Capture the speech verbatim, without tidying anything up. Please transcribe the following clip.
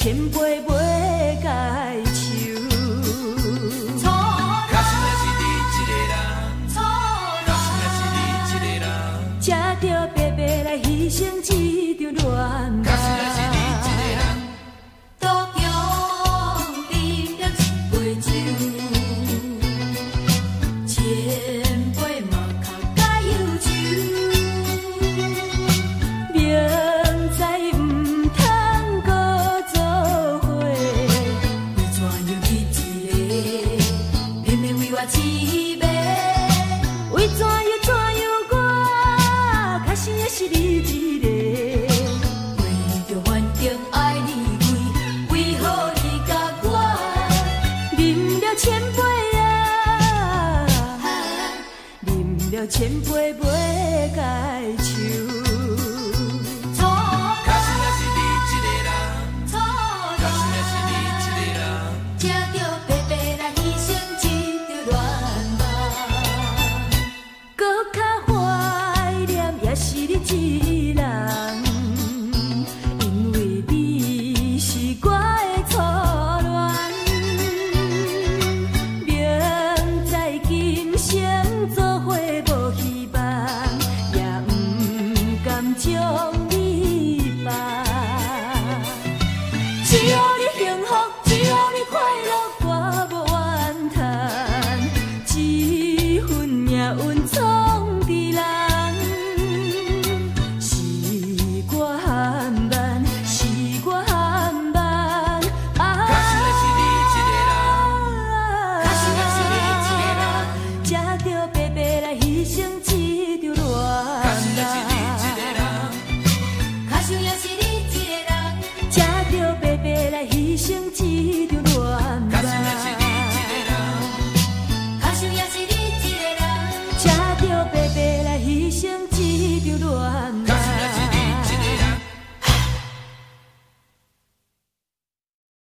千杯袂解愁。 假使若是你一个人，假使若是你一个人， 才着白白来牺牲这场恋爱。 假使若是你一个人， 独强饮了一杯酒，千杯嘛较解忧愁。明知唔通搁做伙，为怎又去一个，偏偏为我痴迷？为怎又怎样我，较想的是你一个。为着反正爱你贵，为何你甲我啉了千杯啊？啉了千杯袂解愁。